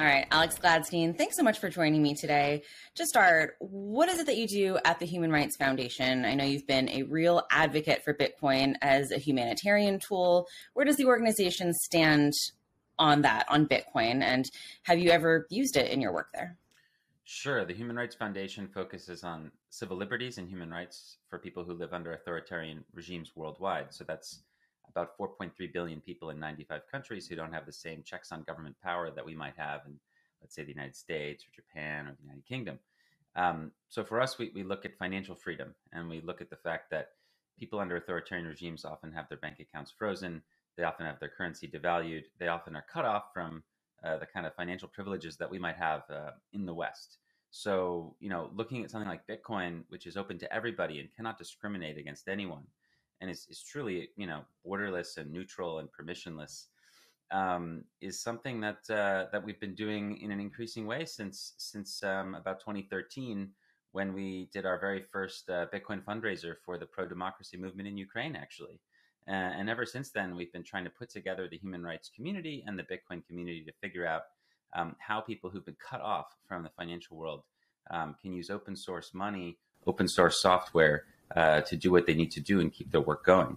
All right, Alex Gladstein, thanks so much for joining me today. To start, what is it that you do at the Human Rights Foundation? I know you've been a real advocate for Bitcoin as a humanitarian tool. Where does the organization stand on that, on Bitcoin? And have you ever used it in your work there? Sure. The Human Rights Foundation focuses on civil liberties and human rights for people who live under authoritarian regimes worldwide. So that's about 4.3 billion people in 95 countries who don't have the same checks on government power that we might have in, let's say, the United States or Japan or the United Kingdom. So for us, we look at financial freedom, and we look at the fact that people under authoritarian regimes often have their bank accounts frozen. They often have their currency devalued. They often are cut off from the kind of financial privileges that we might have in the West. So, looking at something like Bitcoin, which is open to everybody and cannot discriminate against anyone, and is truly, borderless and neutral and permissionless, is something that we've been doing in an increasing way since about 2013, when we did our very first Bitcoin fundraiser for the pro-democracy movement in Ukraine, actually. And ever since then, we've been trying to put together the human rights community and the Bitcoin community to figure out how people who've been cut off from the financial world can use open source money, open source software to do what they need to do and keep their work going.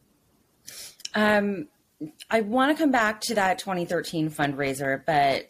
I want to come back to that 2013 fundraiser, but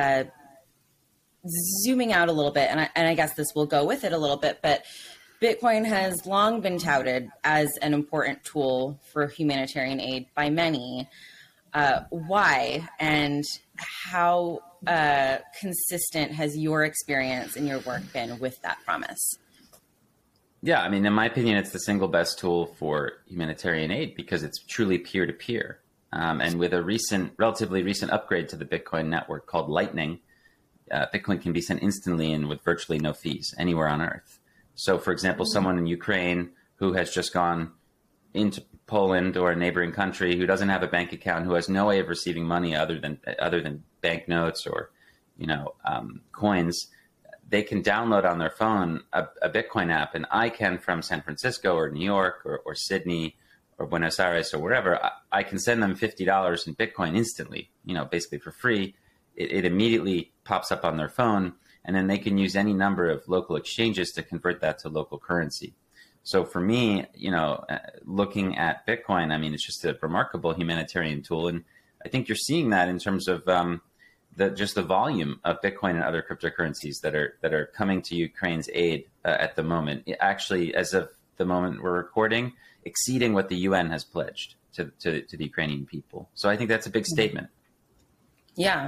zooming out a little bit, and I guess this will go with it a little bit, but Bitcoin has long been touted as an important tool for humanitarian aid by many. Why and how consistent has your experience and your work been with that promise? Yeah, I mean, in my opinion, it's the single best tool for humanitarian aid because it's truly peer-to-peer. And with a relatively recent upgrade to the Bitcoin network called Lightning, Bitcoin can be sent instantly and with virtually no fees anywhere on Earth. So, for example, someone in Ukraine who has just gone into Poland or a neighboring country, who doesn't have a bank account, who has no way of receiving money other than banknotes or coins, they can download on their phone a Bitcoin app, and I can, from San Francisco or New York or Sydney or Buenos Aires or wherever, I can send them $50 in Bitcoin instantly, basically for free. It immediately pops up on their phone, and then they can use any number of local exchanges to convert that to local currency. So for me, looking at Bitcoin, I mean, it's just a remarkable humanitarian tool. And I think you're seeing that in terms of just the volume of Bitcoin and other cryptocurrencies that are coming to Ukraine's aid at the moment. Actually, as of the moment we're recording, exceeding what the UN has pledged to the Ukrainian people. So I think that's a big statement. Yeah.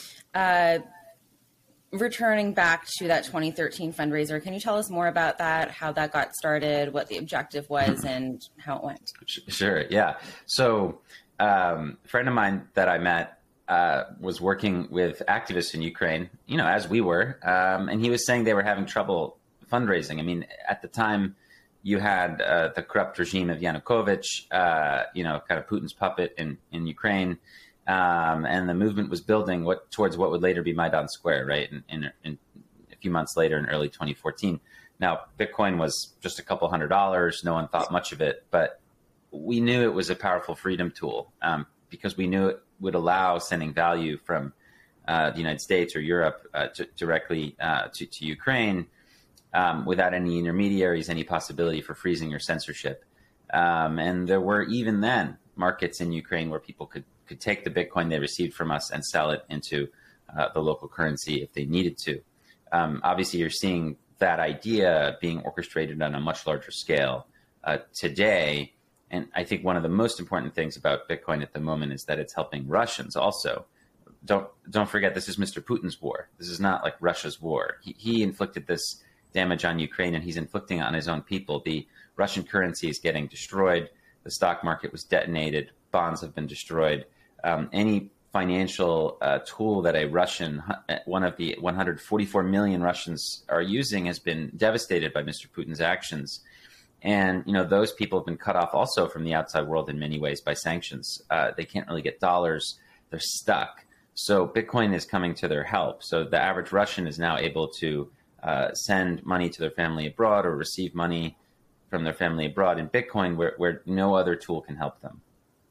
Returning back to that 2013 fundraiser, can you tell us more about that, how that got started, what the objective was, and how it went? Sure, yeah. So a friend of mine that I met was working with activists in Ukraine, as we were, and he was saying they were having trouble fundraising. I mean, at the time, you had the corrupt regime of Yanukovych, kind of Putin's puppet in Ukraine. And the movement was building towards what would later be Maidan Square, right? In a few months later, in early 2014. Now, Bitcoin was just a couple $100. No one thought much of it, but we knew it was a powerful freedom tool because we knew it would allow sending value from the United States or Europe directly to Ukraine without any intermediaries, any possibility for freezing or censorship. And there were even then markets in Ukraine where people could take the Bitcoin they received from us and sell it into the local currency if they needed to. Obviously, you're seeing that idea being orchestrated on a much larger scale today. And I think one of the most important things about Bitcoin at the moment is that it's helping Russians also. Don't forget, this is Mr. Putin's war. This is not like Russia's war. He inflicted this damage on Ukraine, and he's inflicting it on his own people. The Russian currency is getting destroyed. The stock market was detonated. Bonds have been destroyed. Any financial tool that one of the 144 million Russians are using has been devastated by Mr. Putin's actions. And, those people have been cut off also from the outside world in many ways by sanctions. They can't really get dollars. They're stuck. So Bitcoin is coming to their help. So the average Russian is now able to send money to their family abroad or receive money from their family abroad in Bitcoin where no other tool can help them.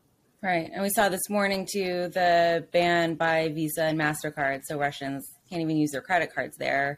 Right. And we saw this morning, too, the ban by Visa and MasterCard. So Russians can't even use their credit cards there.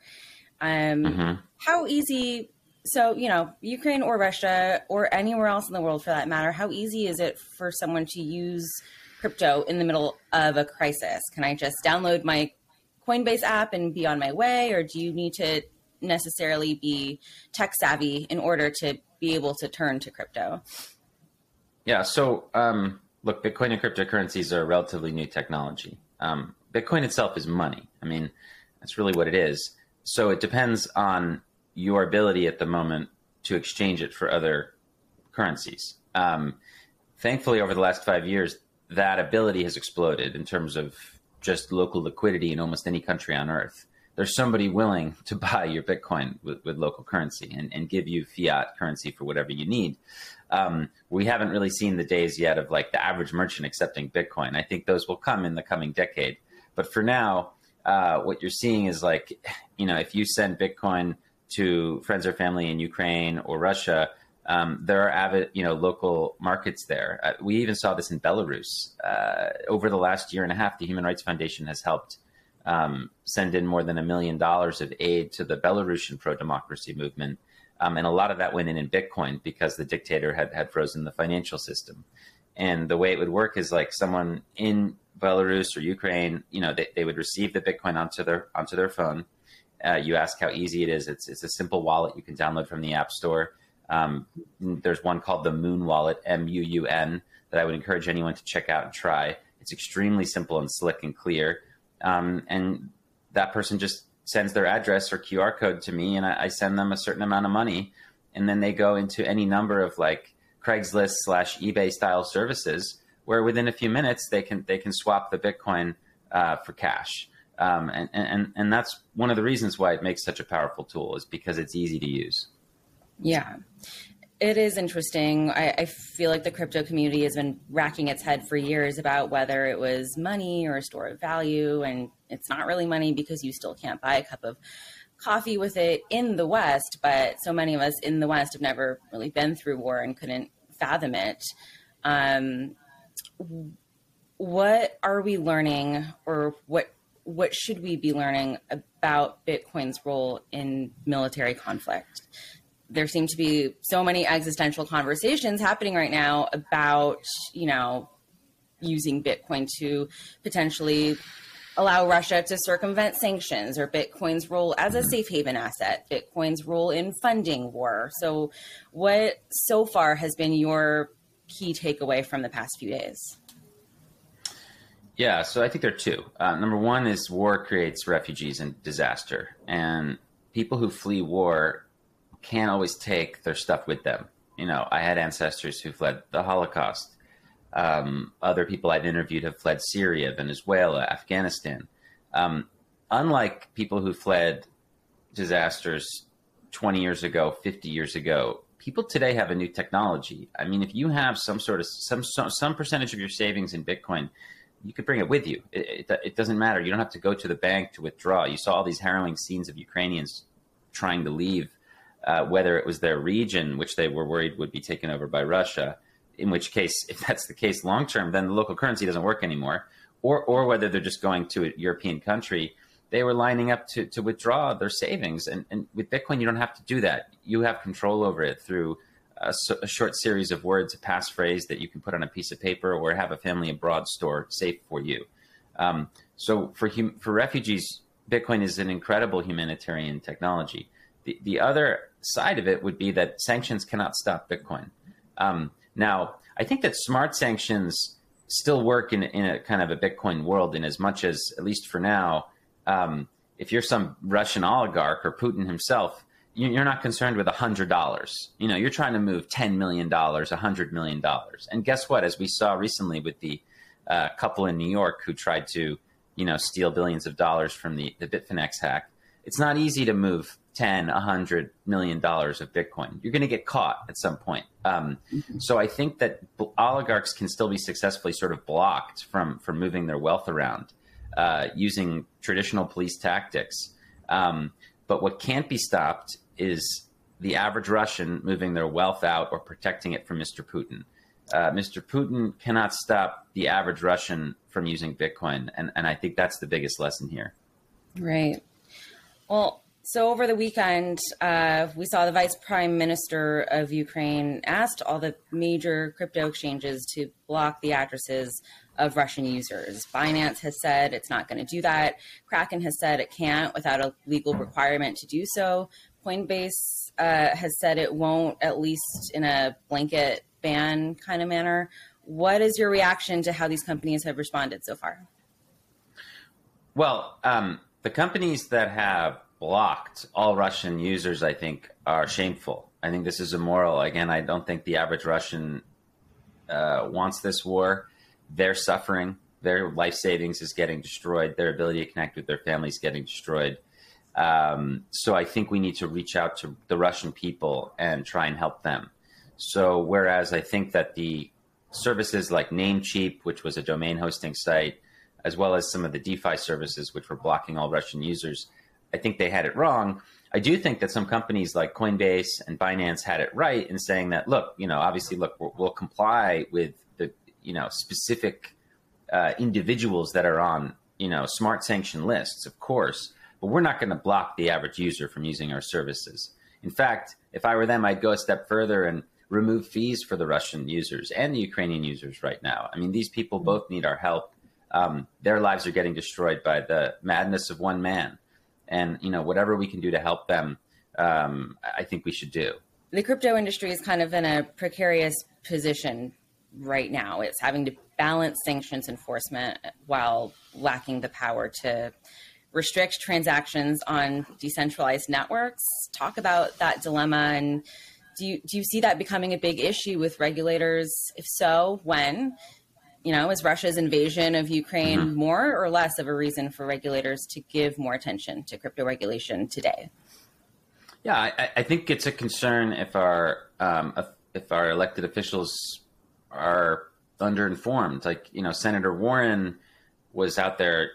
How easy, so, Ukraine or Russia or anywhere else in the world for that matter, how easy is it for someone to use crypto in the middle of a crisis? Can I just download my Coinbase app and be on my way? Or do you need to necessarily be tech savvy in order to be able to turn to crypto? Yeah. So, look, Bitcoin and cryptocurrencies are a relatively new technology. Bitcoin itself is money. I mean, that's really what it is. So it depends on your ability at the moment to exchange it for other currencies. Thankfully, over the last 5 years, that ability has exploded in terms of just local liquidity in almost any country on earth. There's somebody willing to buy your Bitcoin with local currency and give you fiat currency for whatever you need. We haven't really seen the days yet of like the average merchant accepting Bitcoin. I think those will come in the coming decade. But for now, what you're seeing is like, if you send Bitcoin to friends or family in Ukraine or Russia, there are avid, local markets there. We even saw this in Belarus. Over the last year and a half, the Human Rights Foundation has helped send in more than $1 million of aid to the Belarusian pro-democracy movement. And a lot of that went in Bitcoin because the dictator had frozen the financial system. And the way it would work is like someone in Belarus or Ukraine, they would receive the Bitcoin onto their phone. You ask how easy it is. It's a simple wallet you can download from the App Store. There's one called the Moon Wallet, MUUN, that I would encourage anyone to check out and try. It's extremely simple and slick and clear. And that person just sends their address or QR code to me, and I send them a certain amount of money, and then they go into any number of like Craigslist/eBay style services where within a few minutes they can swap the Bitcoin for cash. And that's one of the reasons why it makes such a powerful tool, is because it's easy to use. Yeah, it is interesting. I feel like the crypto community has been racking its head for years about whether it was money or a store of value. And it's not really money because you still can't buy a cup of coffee with it in the West. But so many of us in the West have never really been through war and couldn't fathom it. What are we learning, or what should we be learning about Bitcoin's role in military conflict? There seem to be so many existential conversations happening right now about, using Bitcoin to potentially allow Russia to circumvent sanctions, or Bitcoin's role as a safe haven asset, Bitcoin's role in funding war. So what so far has been your key takeaway from the past few days? Yeah, so I think there are two. Number one is war creates refugees and disaster. And people who flee war can't always take their stuff with them. I had ancestors who fled the Holocaust. Other people I've interviewed have fled Syria, Venezuela, Afghanistan. Unlike people who fled disasters 20 years ago, 50 years ago, people today have a new technology. I mean, if you have some percentage of your savings in Bitcoin, you could bring it with you. It doesn't matter. You don't have to go to the bank to withdraw. You saw all these harrowing scenes of Ukrainians trying to leave, whether it was their region, which they were worried would be taken over by Russia, in which case, if that's the case long term, then the local currency doesn't work anymore, or whether they're just going to a European country. They were lining up to withdraw their savings. And with Bitcoin, you don't have to do that. You have control over it through a short series of words, a passphrase that you can put on a piece of paper, or have a family abroad store safe for you. So for refugees, Bitcoin is an incredible humanitarian technology. The other side of it would be that sanctions cannot stop Bitcoin. Now, I think that smart sanctions still work in a kind of a Bitcoin world, in as much as, at least for now, if you're some Russian oligarch or Putin himself, you're not concerned with $100. You're trying to move $10 million, $100 million. And guess what? As we saw recently with the couple in New York who tried to, steal billions of dollars from the Bitfinex hack, it's not easy to move $10, $100 million of Bitcoin. You're going to get caught at some point. So I think that oligarchs can still be successfully sort of blocked from moving their wealth around using traditional police tactics. But what can't be stopped is the average Russian moving their wealth out or protecting it from Mr. Putin. Mr. Putin cannot stop the average Russian from using Bitcoin. And I think that's the biggest lesson here. Right. Well, so over the weekend, we saw the Vice Prime Minister of Ukraine asked all the major crypto exchanges to block the addresses of Russian users. Binance has said it's not going to do that. Kraken has said it can't without a legal requirement to do so. Coinbase has said it won't, at least in a blanket ban kind of manner. What is your reaction to how these companies have responded so far? Well, the companies that have blocked all Russian users, I think, are shameful. I think this is immoral. Again, I don't think the average Russian wants this war. They're suffering. Their life savings is getting destroyed. Their ability to connect with their families is getting destroyed. So I think we need to reach out to the Russian people and try and help them. So whereas I think that the services like Namecheap, which was a domain hosting site, as well as some of the DeFi services, which were blocking all Russian users, I think they had it wrong. I do think that some companies like Coinbase and Binance had it right in saying that, look, obviously, look, we'll comply with the, specific individuals that are on, smart sanction lists, of course, but we're not going to block the average user from using our services. In fact, if I were them, I'd go a step further and remove fees for the Russian users and the Ukrainian users right now. I mean, these people both need our help. Their lives are getting destroyed by the madness of one man. And, whatever we can do to help them, I think we should do. The crypto industry is kind of in a precarious position right now. It's having to balance sanctions enforcement while lacking the power to restrict transactions on decentralized networks. Talk about that dilemma. And do you see that becoming a big issue with regulators? If so, when? Is Russia's invasion of Ukraine more or less of a reason for regulators to give more attention to crypto regulation today? Yeah, I think it's a concern if our elected officials are underinformed. Like, Senator Warren was out there,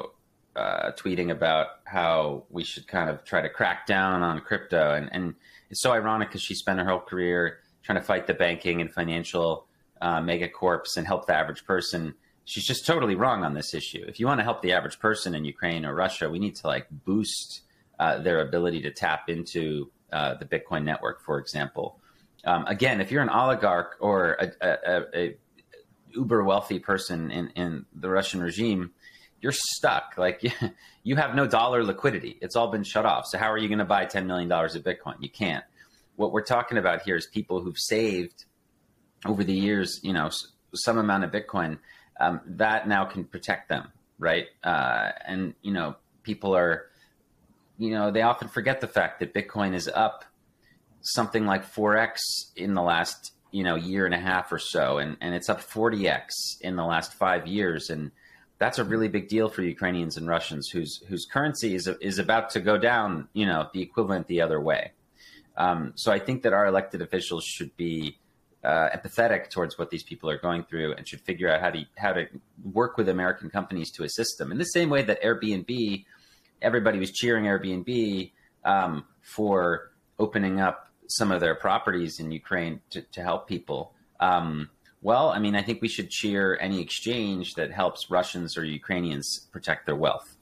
tweeting about how we should kind of try to crack down on crypto. And it's so ironic because she spent her whole career trying to fight the banking and financial megacorps and help the average person. She's just totally wrong on this issue. If you want to help the average person in Ukraine or Russia, we need to boost their ability to tap into the Bitcoin network, for example. Again, if you're an oligarch or a uber wealthy person in the Russian regime, you're stuck. You have no dollar liquidity. It's all been shut off. So how are you going to buy $10 million of Bitcoin? You can't. What we're talking about here is people who've saved over the years, some amount of Bitcoin, that now can protect them, right? And people are, they often forget the fact that Bitcoin is up something like 4x in the last, year and a half or so, and it's up 40x in the last 5 years, and that's a really big deal for Ukrainians and Russians whose currency is about to go down, the equivalent the other way. So I think that our elected officials should be empathetic towards what these people are going through and should figure out how to work with American companies to assist them. In the same way that Airbnb, everybody was cheering Airbnb for opening up some of their properties in Ukraine to help people. I think we should cheer any exchange that helps Russians or Ukrainians protect their wealth.